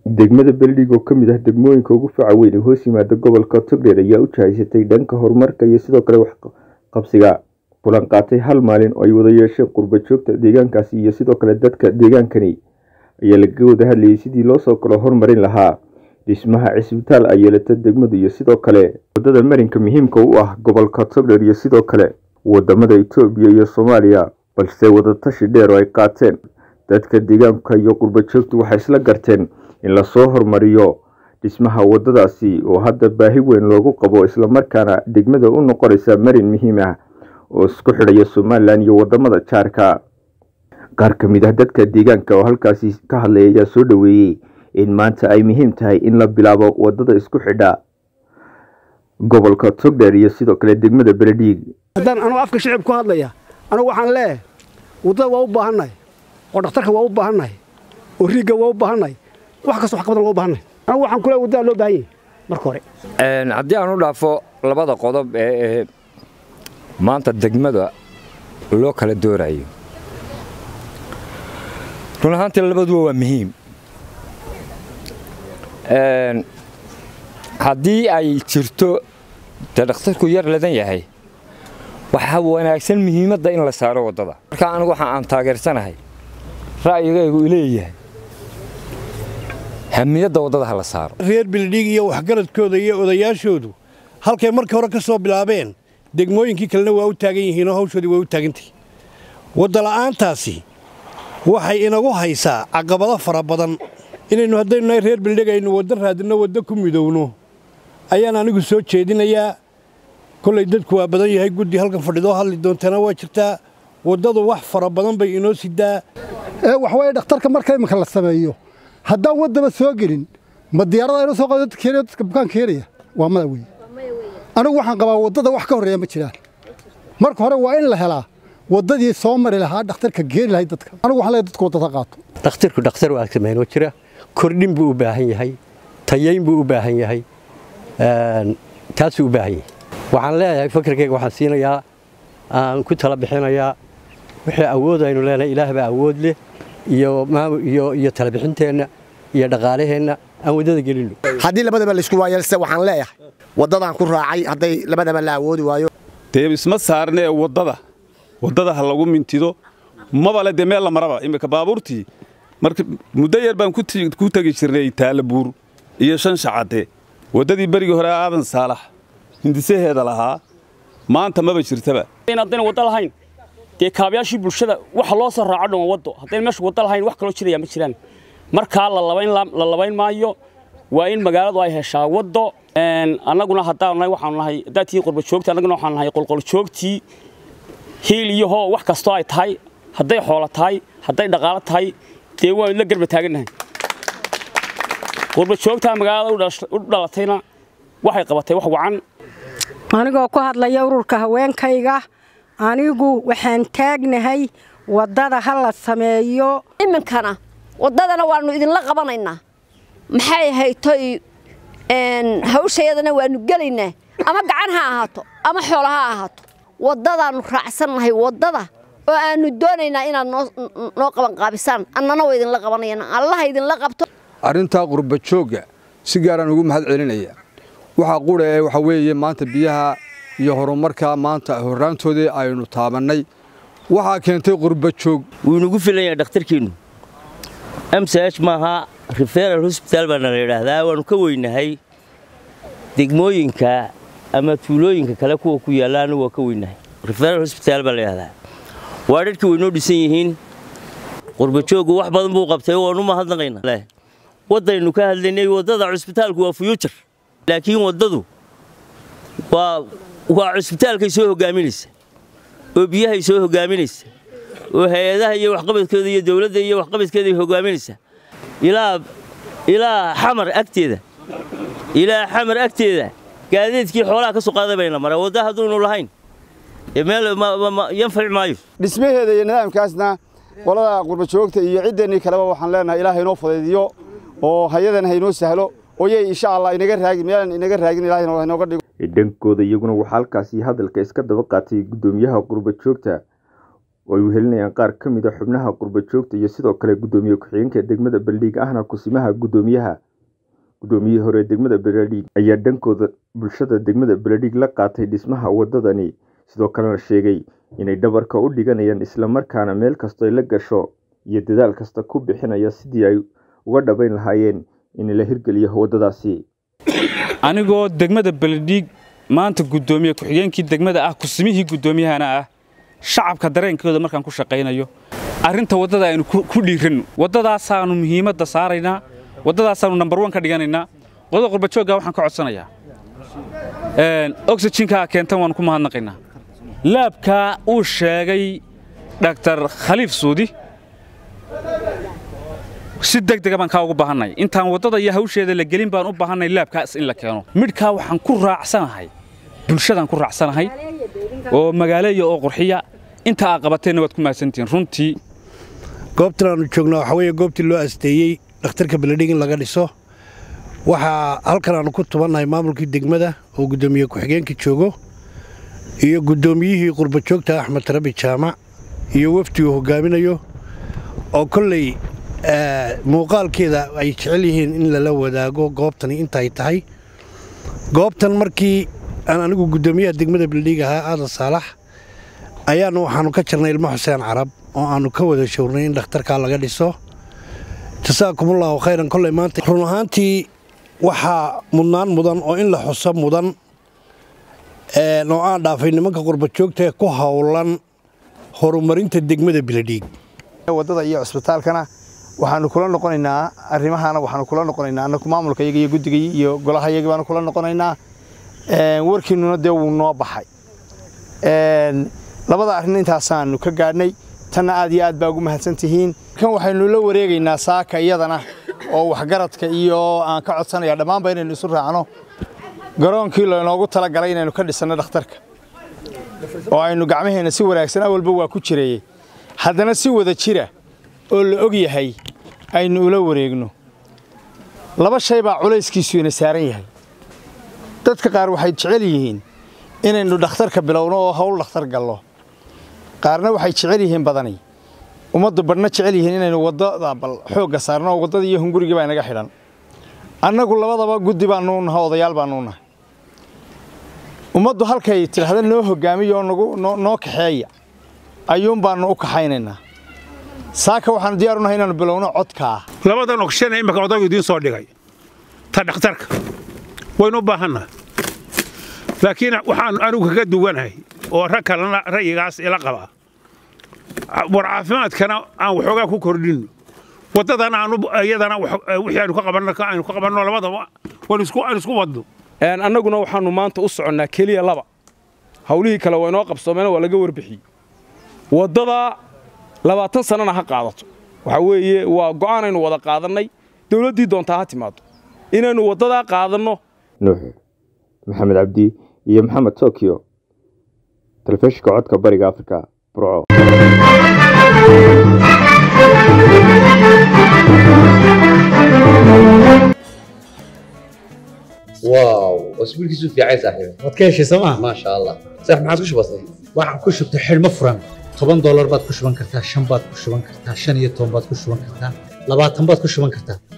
degmada Beledhig oo kamid ah degmooyinka ugu faca weyn ee hoos yimaada gobolka Togdheer ayaa u jahaysatay dhanka horumarka iyo sidoo kale wax qabsiga kulan qaatay hal maalin oo ay wada yeesheen qurba joogta deegaankaasi iyo sidoo kale dadka deegaankani ayaa laga wada hadlayay sidii loo soo kala hormarin lahaa dhismaha cisbitaal ay yeelatay degmadu iyo sidoo kale wadada marinka muhiimka u ah gobolka Togdheer iyo sidoo kale wadamada Itoobiya iyo Soomaaliya balse wada tashi dheer oo ay qaateen dadka deegaanka iyo qurba joogtu waxay isla garteen in la soo hormariyo dhismaha wadadaasi oo hadda baahi weyn loogu qabo isla markaana degmada u noqonaysa marin muhiim ah oo isku xidhaya Soomaaliland iyo wadamada jaarka qaar kamid ah dadka deegaanka oo halkaasi ka hadlay ayaa soo dhaweeyay in maanta ay muhiim tahay in la bilaabo wadada isku xidha gobolka Togdheer iyo sidoo kale degmada Beledhig haddaan anu afka shicib ku hadlaya anu waxaan leeyahay wadada waa u baahanay oo dhakhtarka waa u baahanay oo riiga waa u baahanay wax kasta wax qabad loo baahanay anu waxaan kula wadada loo baahan yahay marka hore haddii aan u dhaafo labada qodob ee maanta degmada loo kala doorayo run ahaantii labaduba waa muhiim haddii ay jirto dhakhtarku yar ladan yahay waxa wanaagsan muhiimadda in la saaro wadada marka anigu waxa aan taageersanahay ra'yigaygu leeyahay hamiyadda wadada la saaro reer Beledhig iyo waxgaradkooda iyo odayaashoodu halkay markii hore ka soo bilaabeen degmooyinkii kalena waa u taagan yihiin oo hawshoodii waa u taagantay wada la'aantaasi waxay inagu haysaa caqabado fara badan inaynu haddaynu reer Beledhig aynu wada raadino wada ku midowno ayaan anigu soo jeedinayaa kulay dadku waa badan yahay guddi halkan fadhido hadli doontana waa jirtaa wadadu wax fara badan bay inoo sidaa wax way dhakhtarka markay imka la sameeyo haddaan wadaba soo gelin ma diyaarada inoo soo qaado dadka bukaan keenaya waa mada weey anigu waxaan qabaa wadada wax ka horeeya ma jiraan marka hore waa in la helaa wadadii soo mari lahaa dhakhtarka geeri lahay dadka anigu waxaan leeyahay dadku wadada qaato dhakhtarku dhakhtar waa sameeyay jira kordhin buu u baahan yahay tayeyn buu u baahan yahay taas u baahan yahay waxaan leeyahay fikirkayga waxaan siinayaa aan ku tala bixinayaa wixii awood aynu leenahay Ilaahay baa awood leh iyo tala bixinteena iyo dhaqaalaheena aan wadada gelino haddii labadaba la isku waayelsa waxaan leeyahay wadadaan ku raacay hadday labadaba la awoodi waayo teeb isma saarnee wadada ha lagu mintido mabale de meel la maraba imika baabuurtii marka muddo yar baan ku tagi jirnay Taalabuur iyo shan shacade wadadii bariga hore aadan saalax hindiseheeda lahaa maanta maba jirtaba inaan wada lahayn de kaabiyaashii bulshada waxa loo soo raaco dhan wado haddii meesha wada lahayn wax kale jiraya ma jiraan marka la labayn maayo waa in magaaladu ay heshaa wado annaguna waxaan nahay dadkii qurba joogta annaguna waxaan nahay qolqol joogtii heel iyo hoo wax kasto ay tahay hadday xoolo tahay hadday dhaqaale tahay dee waan la garba taaganahay qurba joogta magaalada u dhalatayna waxay qabatay wax wacan anigoo ku hadlaya ururka haweenkayga anigu waxaan taagnahay wadada hal la sameeyo iminkana wadadana waanu idin la qabanaynaa maxay haytay hawshayadana waanu galaynaa ama gacan ha ahaato ama xoolo ha ahaato wadadaanu raacsanahay wadada oo aanu doonaynaa inaad noo qaban qaabisaan annana waa idin la qabanayna Allah idin la qabto arinta qurba jooga si gaar ah ugu mahad celinaya waxa qura waxa weeye maanta biyaha iyo horumarka maanta horaantoodii aynu taabanay waxa keentay qurba joog wuu nagu filayaa dhakhtarkiinu MCH maaha referral hospital baan la yiraahdaa waanu ka weynahay degmooyinka ama tuulooyinka kale kuwa ku yaalaan waa ka weynahay referral hospital baan la yiraahdaa waa dadkii weynoo dhisan yihiin qurba joogu wax badan buu qabtay waanu ma hadlaqaynaa wadaynu ka hadlaynay wadada hospitaalku waa future laakiin wadadu waa hospitaalkay soo hogaaminaysa oo biyaha soo hogaaminaysa oo hay'adaha iyo waxqabadkooda iyo dawladda iyo waxqabadkeeda hogaaminaysa ilaa xamar agteeda gaadiidkii xoolaha ka soo qaaday bayna mara wada haduunu lahayn meel yanfac maayo dhismaheeda iyo nidaamkaasna qolada qurba joogta iyo ciidanii kaleba waxaan leenahay Ilaahay inoo fudaydiyo oo hayadan haynoo sahlo oo insha Allah inaga raagin Ilaahay inooga dhigo dhankooda iyaguna waxa halkaasi hadalka iska daba qaatay gudoomiyaha qurba joogta oo ay wehelinayaan qaar ka mid ah xubnaha qurba joogta iyo sidoo kale gudoomiye ku-xigeenka degmada Beledhig ahna kusimaha gudoomiyihii hore degmada Beledhig ayaa dhankooda bulshada degmada Beledhig la qaatay dhismaha wadadani sidoo kalena sheegay inay dhabarka u dhiganayaan isla markaana meel kasta ay la gasho iyo dadaal kasta ku bixinaya sidii ay uga dhabayn lahaayeen in la hirgeliyo wadadaasi. anigoo degmada Beledhig maanta gudoomiye ku-xigeenkii degmada ah kusimihii gudoomiyahana ah shacabka dareenkooda markaan ku shaqeynayo arinta wadada aynu ku dhiiran wadadaasaanu muhiimadda saaraynaa wadadaasaanu number 1 ka dhiganaynaa wadada qurba joogga waxaan ka codsanayaa oxygen-ka keentan waan ku mahadnaqaynaa laabka uu sheegay Dr. Khaliif Suudi si degdeg baan ka ugu baahanay intaan wadada iyo hawsheeda la gelin baan u baahanay laabkaas in la keeno midka waxaan ku raacsanahay bulshadan ku raacsanahay oo magaaleeyo oo qurxiya inta qabateena waad ku maasantiin runtii goobtan aanu joogno waxa weeye goobtii loo asteeyay dhakhtarka Beledhig in laga dhiso waxa halkan aanu ku tubanahay maamulkii degmada oo gudoomiye ku-xigeenka joogo iyo gudoomiyihii qurba joogta Axmed Rabi Jaamac iyo wafdi uu hogaaminayo oo kullay muuqaalkeeda ay jecel yihiin in la wadaago goobtan intay tahay goobtan markii aan anigu gudoomiyaha degmada Beledhig ahaa Aadan Saalax waxaanu ka jirnay ilmo Xuseen Carab oo aanu ka wada showrnay in dhakhtarka laga dhiso jasaakumullahu khayran kullay maanta run ahaantii waxa mudan oo in la xuso mudan oo aan dhaafay nimanka qurba joogta ku hawlan horumarinta degmada Beledhig wadada iyo isbitaalkana waxaanu kula noqonaynaa arrimahana waxaanu kula noqonaynaa anagu maamulka iyaga iyo guddiga iyo golaha iyaga baanu kula noqonaynaa warkiinuna dee wuu noo baxay labada arrin intaasaanu ka gaadhnay tanna aad iyo aad baa ugu mahadsantihiin kan waxaynu la wareegaynaa saaka iyadana oo waxgaradka iyo aan ka codsanayaa dhammaanba inaynu isu raacno garoonkii loogu talagalay inaynu ka dhisano dhakhtarka oo aynu gacmaheena si wanaagsan awalba waa ku jireeyay haddana si wada jira oo la og yahay aynu ula wareegno laba shay baa culayskiisu ina saaran yahay dadka qaar waxay jecel yihiin inaynu dhakhtarka bilowno oo hawl dhakhtar gallo qaarna waxay jecel yihiin badani ummaddu badna jecel yihiin inaynu wadada bal xoogga saarno wadada iyo hunguriga baa inaga xidhan annagu labadaba guddi baanu nahay odayaal baanu nahay ummaddu halkay tiraahdo noo hogaamiyo noo kaxeeya ayuun baanu u kaxaynaynaa saaka waxaan diyaar u nahay inaanu bilowno codka labadan okshan imika odaygu idiin soo dhigay ta dhakhtarka waynu u baahannahay laakiin waxaan anigu kaga duwanahay oo rag kalena rayigaas ila qaba war caafimaadkana aan waxoogaa ku kordhinno wadadana iyadana wixii aynu ka qabanno labadaba waan isku wadno annaguna waxaanu maanta u soconnaa keliya laba hawlihii kale waa inoo qabsoomeen waa laga warbixiyey wadada 20 sanana ha qaadato waxa weeye waa go'aan aynu wada qaadanay dawladdii doontaa ha timaado inaynu wadada qaadanno nuux maxamed cabdi iyo maxamed Tokyo telefishinka codka bariga Afrika Burco واو واسبوع كيسو في عايز صاحبي ما تكيش سما ما شاء الله صح ما عاد كش بسيط waxaan ku shubtay xilmo furan $10 baad ku shuban kartaa 5 baad ku shuban kartaa 15 baad ku shuban kartaa 20 baad ku shuban kartaa